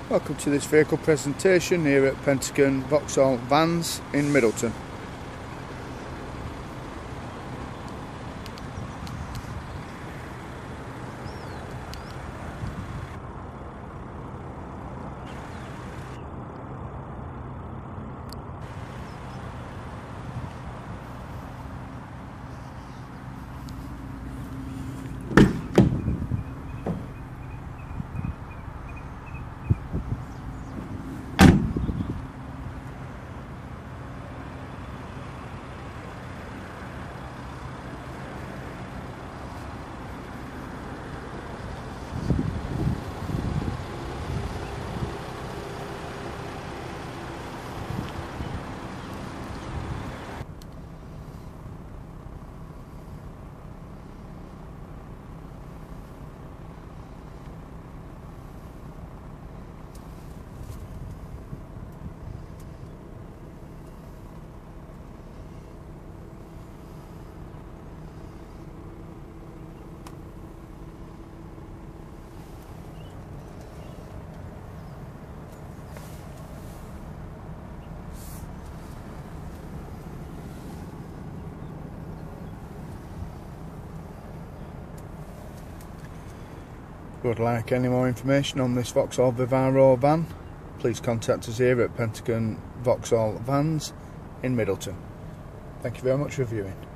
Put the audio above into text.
Welcome to this vehicle presentation here at Pentagon Vauxhall Vans in Middleton. If you would like any more information on this Vauxhall Vivaro van, please contact us here at Pentagon Vauxhall Vans in Middleton. Thank you very much for viewing.